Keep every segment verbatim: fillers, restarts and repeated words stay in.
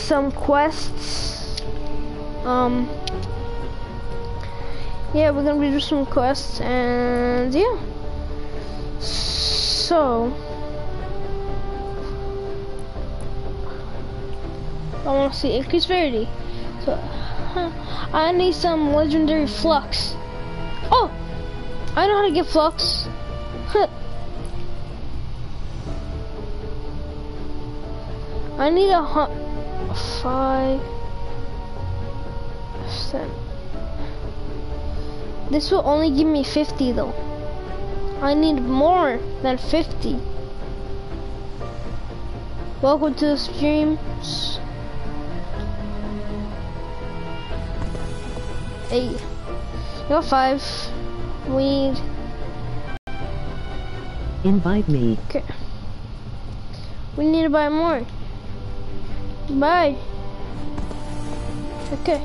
some quests. Um, yeah, we're gonna do some quests, and yeah. So, I want to see increased rarity. So, huh, I need some legendary flux. Oh, I know how to get flux. I need a hu five percent. This will only give me fifty though. I need more than fifty. Welcome to the stream. Eight. You got five. We need. Invite me. Okay. We need to buy more. Buy. Okay.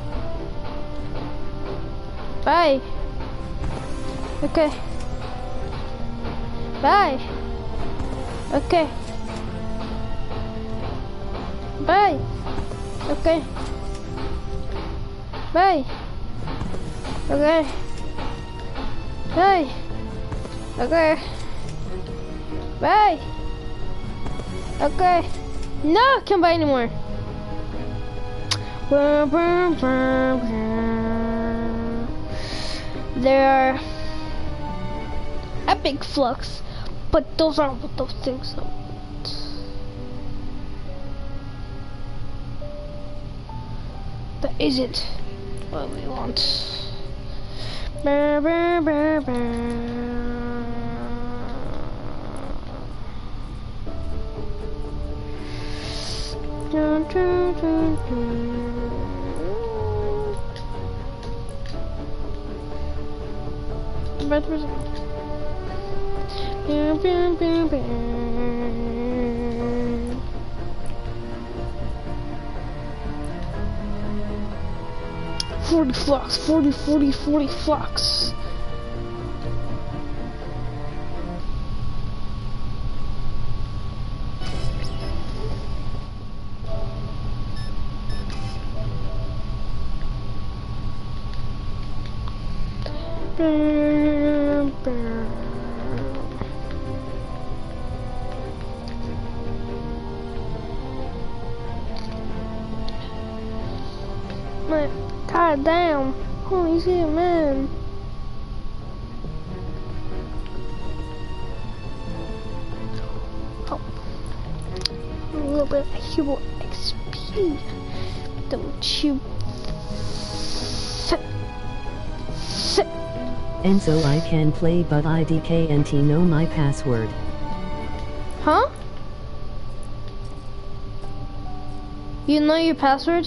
Buy. Okay. Buy. Okay. Buy. Okay. Buy. Okay. Buy. Okay. Buy. Okay. No, I can't buy anymore. There are epic flux, but those aren't what those things are. That isn't what we want. Dun, dun, dun, dun. But there's forty flux, forty, forty, forty flux. Man, god damn. Holy shit, man. Oh. A little bit of hero X P. Don't you sit. Sit. And so I can play, but I D K N T know my password. Huh? You know your password?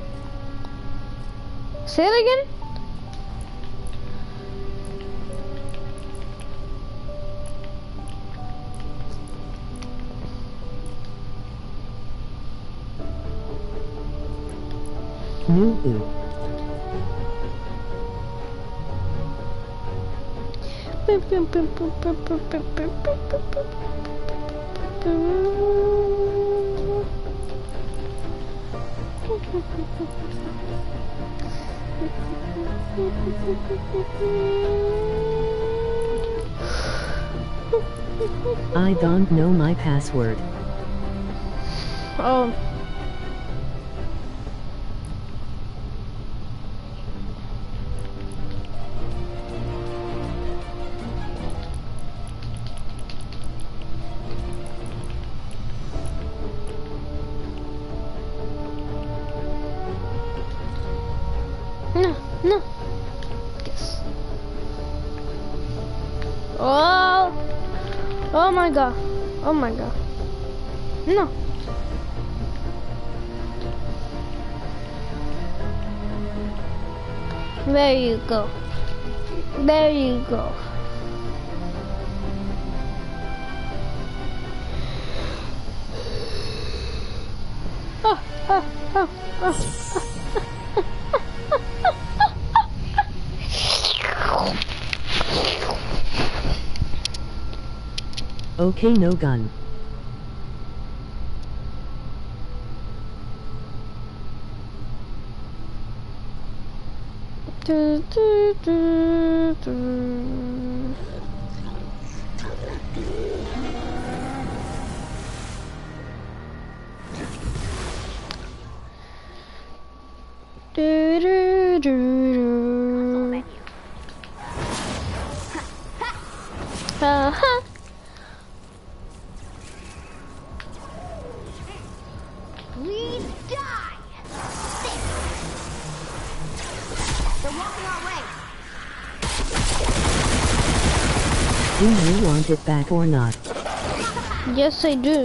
Say it again? New boo. I don't know my password. Oh. No, no. Yes. Oh. Oh my god. Oh my god. No. There you go. There you go. Oh, oh, oh, oh. Okay, no gun. Do, do, do, do. Do, do, do, do. Uh-huh. Please die! Six. They're walking our way. Do you want it back or not? Yes, I do.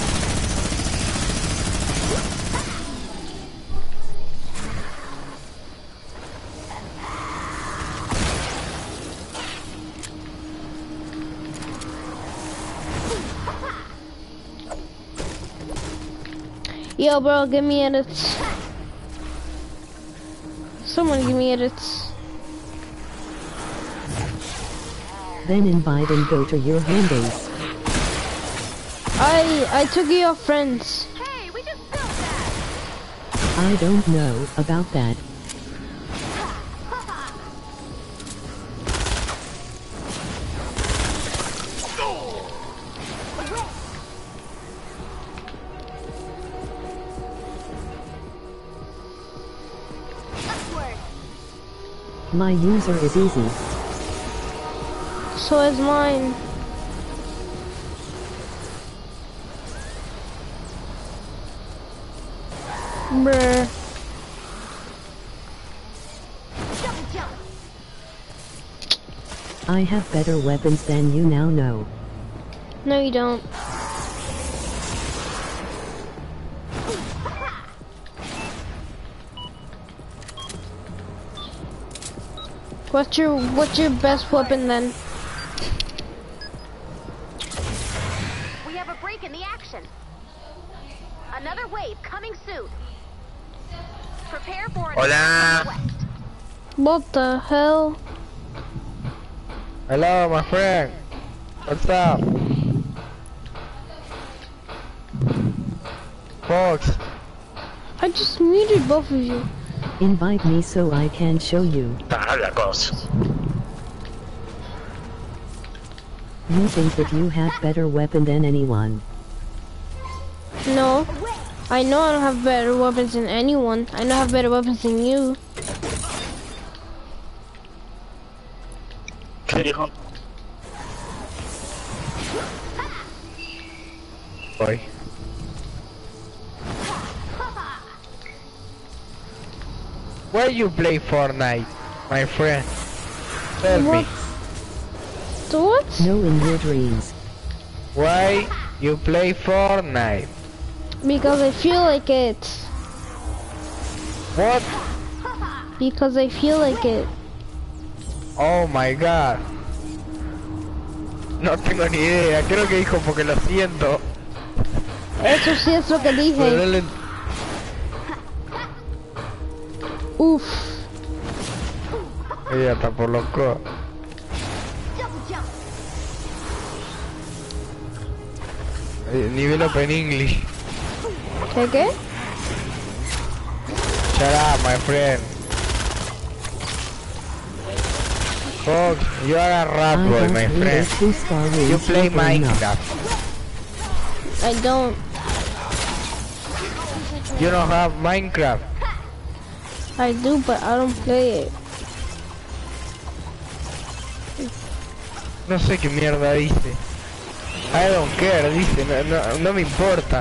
Yo, bro, give me edits. Someone give me edits. Then invite and go to your home base. I I took your friends. Hey, we just built that! I don't know about that. Upward! My user is easy. So is mine. Bruh. Double jump! I have better weapons than you now know. No, you don't. What's your what's your best weapon then? We have a break in the action. Another wave coming soon. Prepare for an Hola. attack from the west. What the hell? Hello, my friend. What's up? Fox. I just muted both of you. Invite me so I can show you. Para la cosa. You think that you have better weapon than anyone. No. I know I don't have better weapons than anyone. I know I have better weapons than you. ¿Qué dijo? Voy. Why you play Fortnite, my friend? Tell What? me, So what? No in your dreams. why you play Fortnite? Because I feel like it. What? Because I feel like it. Oh my god. No tengo ni idea, creo que dijo porque lo siento. Eso sí es lo que Pero no dije. le- Uf. Ella está por loco. Double jump! Eh, Nivel Open English. ¿Qué qué? Shut up, my friend. Fox, you are a rat I boy, don't my need a friend. two-star You rating play for enough. Minecraft. I don't. You don't have Minecraft. I do, but I don't play it. No sé qué mierda dice. I don't care, dice. No, no, no me importa.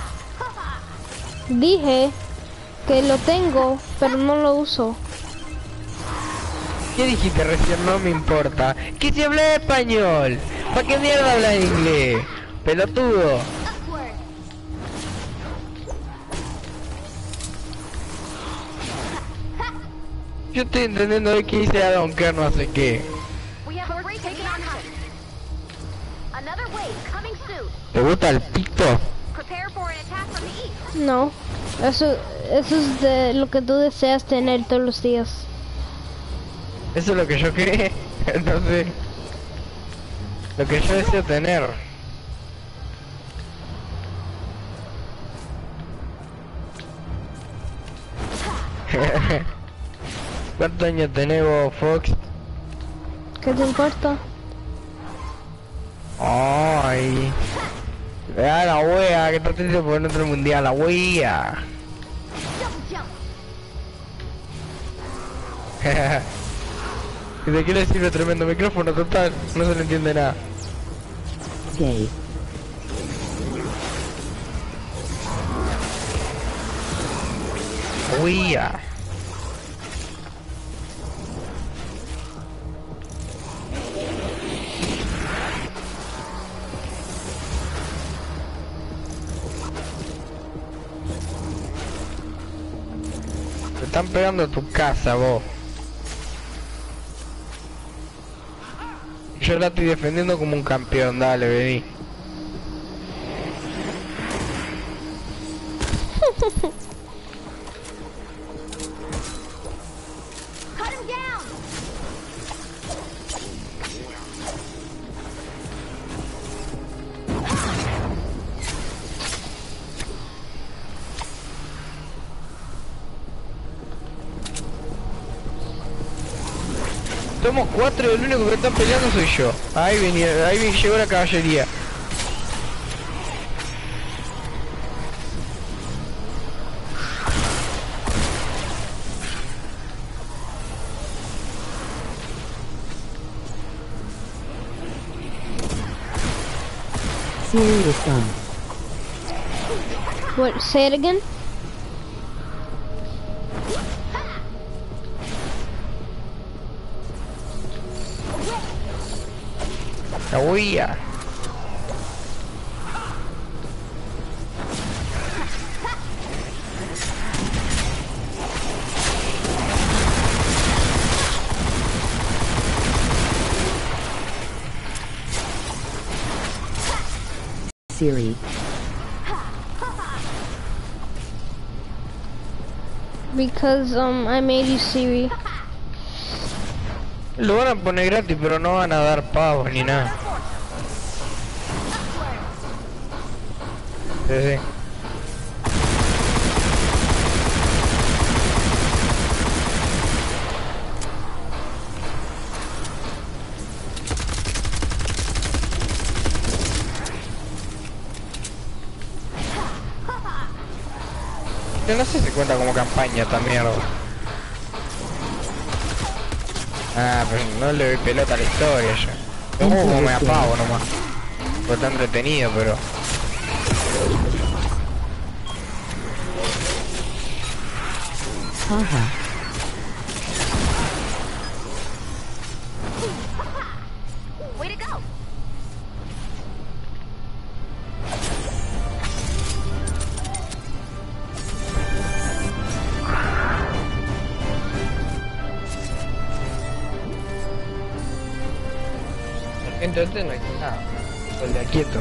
Dije que lo tengo, pero no lo uso. ¿Qué dijiste recién? No me importa. Que si habla español. ¿Para qué mierda hablas inglés? Pelotudo. Upward! Yo estoy entendiendo de que dice I don't care no sé qué. We have a break in the action. Another wave coming soon. ¿Te gusta el pito? Prepare for an attack from the east. No. Eso, eso es de lo que tú deseas tener todos los días. Eso es lo que yo quería. Entonces, lo que yo deseo tener. ¿Cuántos años tenés vos, Fox? ¿Qué te importa? Ay. Vea la wea, que está triste por otro mundial, la wea. Double jump. ¿Y de qué le sirve tremendo micrófono total? No se le entiende nada. Gay. Wea. Te están pegando a tu casa, vos. Yo la estoy defendiendo como un campeón, dale, vení. Cut him down. Somos cuatro y el único que está peleando soy yo. Ahí venía, ahí viene, llegó la caballería. Siri is done. What, say it again? La huía. Siri. Because um I made you Siri. Lo van a poner gratis, pero no van a dar pavos ni nada. Sí, sí. Yo no sé si cuenta como campaña esta mierda. Ah, pero no le doy pelota a la historia yo. Yo juego como me apago nomás. Fue está entretenido, pero... Haha. Way to go. Entonces no hay nada. Ponle quieto.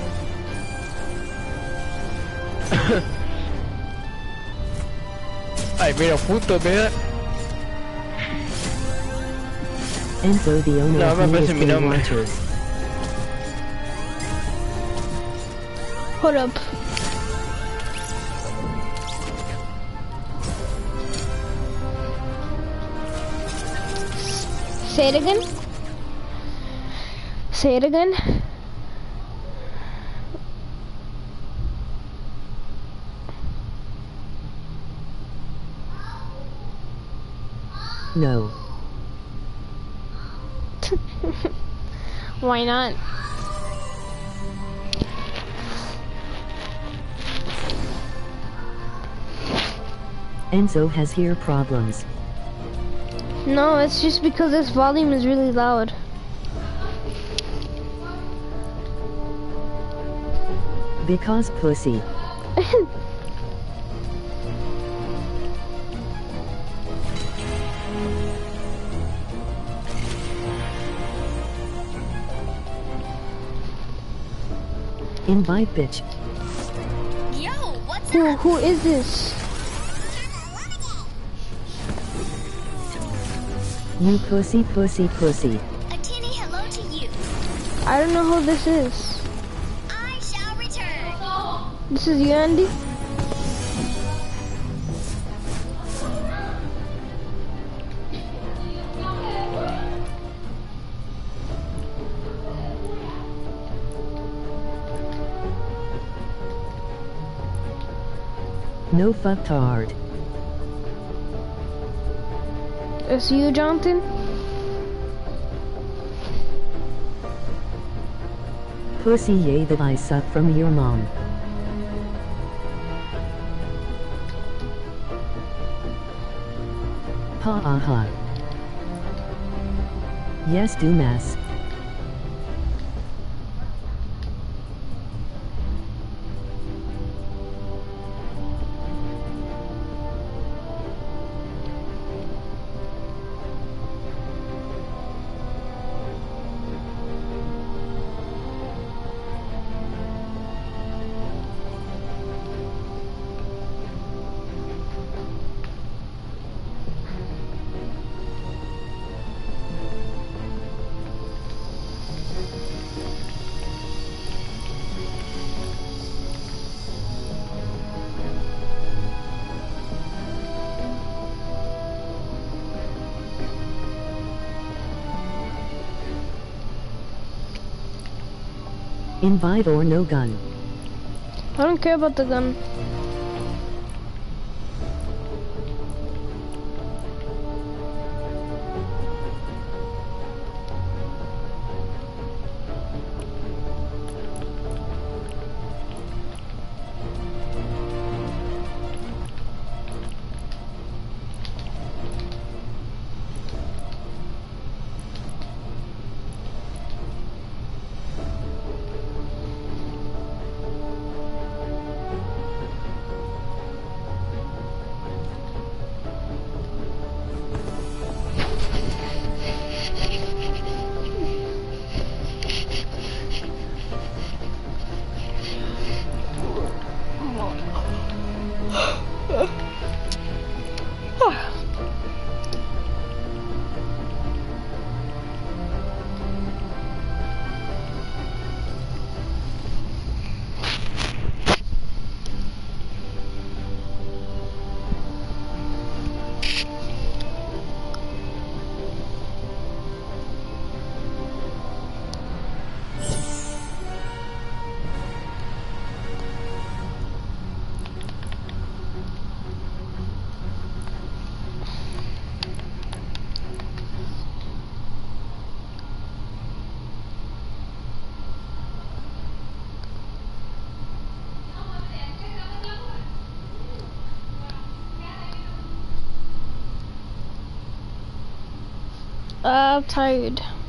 Ay, pero puto me da... Enzo, the owner No, of me parece mi Newest nombre. Watchers. Hold up. Say it again. Say it again. No. Why not? Enzo has ear problems. No, it's just because this volume is really loud. Because pussy. Invite bitch. Yo, what's Who, who is this? You pussy pussy pussy. A tinny hello to you. I don't know who this is. I shall return. This is you, Andy? No fucktard. It's you, Jonathan? Pussy yay that I suck from your mom. Ha ha ha. Yes, dumbass. Invite or no gun. I don't care about the gun. Uh, I'm tired.